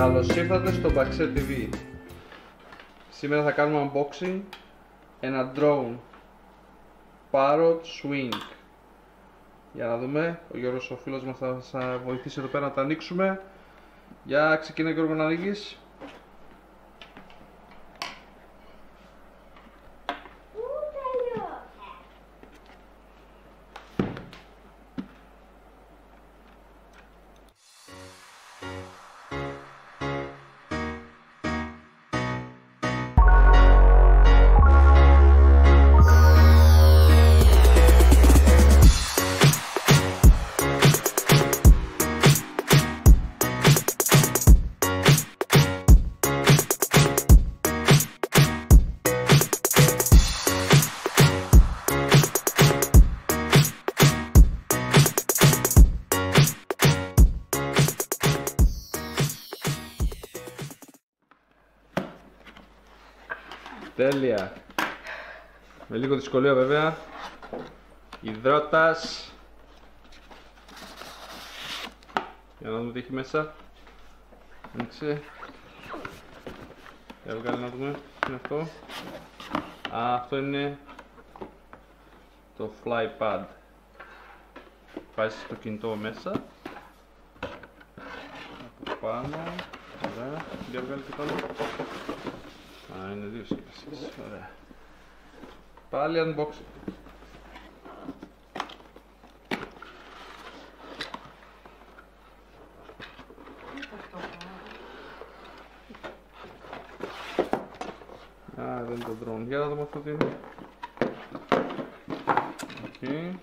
Καλώς ήρθατε στο Baxer TV. Σήμερα θα κάνουμε unboxing ένα drone Parrot Swing. Για να δούμε, ο Γιώργος ο φίλος μας θα σας βοηθήσει εδώ πέρα να τα ανοίξουμε. Για ξεκινά Γιώργο να ανοίγεις. Τέλεια. Με λίγο δυσκολία βέβαια. Υδρότας. Για να δούμε τι έχει μέσα. Ανοίξε. Για βγάλει να δούμε τι είναι αυτό. Α, αυτό είναι το fly pad. Βάζεις το κινητό μέσα. Από πάνω. Ωραία. Για βγάλει και πάνω. Α, είναι δύο συσκευασίες. Ωραία. Πάλι unboxing. Α, δεν είναι το drone. Για να δούμε αυτό τι είναι. Okay.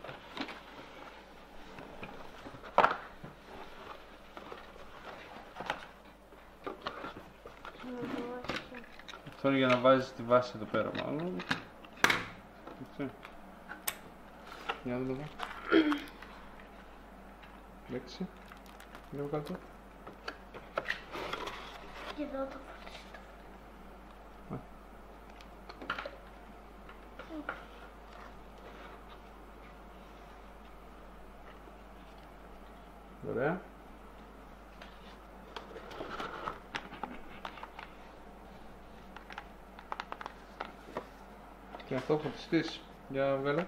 Αυτό είναι για να βάζεις τη βάση εδώ πέρα μάλλον. Έτσι. Για να δούμε εδώ. Λέξη. Λίγο κάτω. Και εδώ το φορτιστό. Ωραία. Και αυτό φορτιστής. Για βγάλε.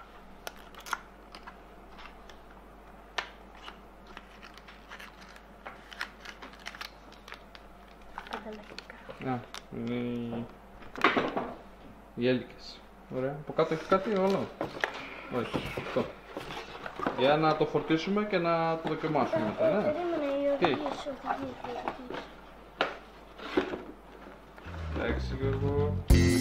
Α, είναι οι έλικες. Ωραία. Από κάτω έχει κάτι όλο. Όχι. Αυτό. Για να το φορτίσουμε και να το δοκιμάσουμε μετά, ναι. Τι. Εντάξει Γιώργο.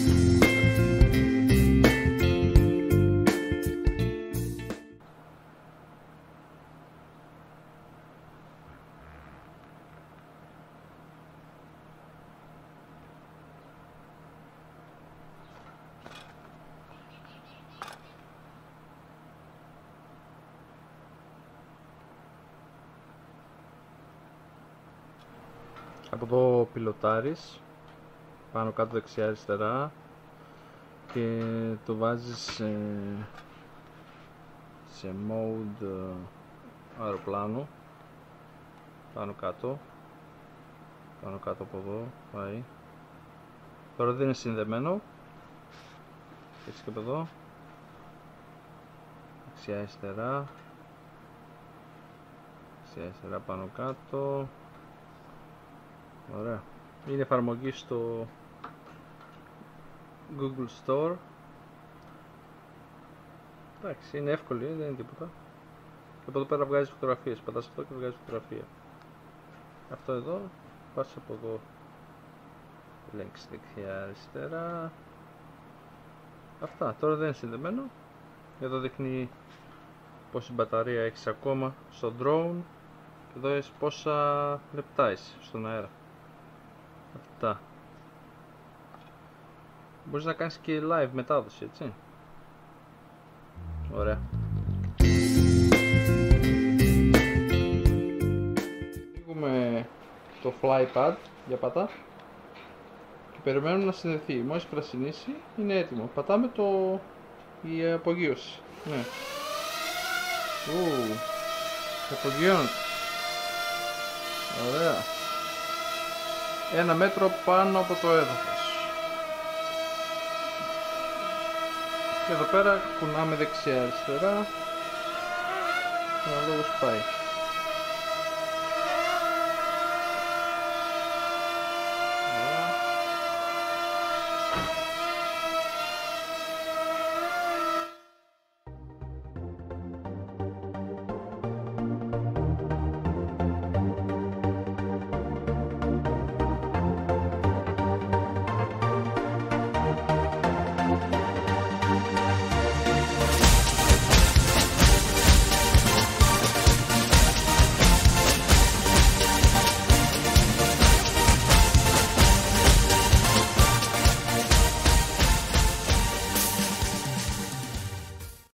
Από εδώ πιλοτάρεις πάνω κάτω δεξιά αριστερά και το βάζεις σε mode αεροπλάνο πάνω κάτω από εδώ πάει. Τώρα δεν είναι συνδεμένο, έτσι και από εδώ δεξιά αριστερά πάνω κάτω. Ωραία. Είναι εφαρμογή στο Google Store. Εντάξει, είναι εύκολη, δεν είναι τίποτα. Και από εδώ πέρα βγάζει φωτογραφίες. Πατάς αυτό και βγάζει φωτογραφία. Αυτό εδώ, πας από εδώ. Ελέγξεις δεξιά αριστερά. Αυτά. Τώρα δεν είναι συνδεμένο. Εδώ δείχνει πόση μπαταρία έχεις ακόμα στο drone. Και εδώ έχεις πόσα λεπτά είσαι στον αέρα. Αυτά. Μπορείς να κάνεις και live μετάδοση, έτσι. Ωραία. Ανοίγουμε το flypad για πατά και περιμένουμε να συνδεθεί. Μόλις πρασινίσει είναι έτοιμο. Πατάμε η απογείωση. Ναι. Απογειώνεται. Ωραία. 1 μέτρο πάνω από το έδαφος. Και εδώ πέρα κουνάμε δεξιά αριστερά, αναλόγως πάει.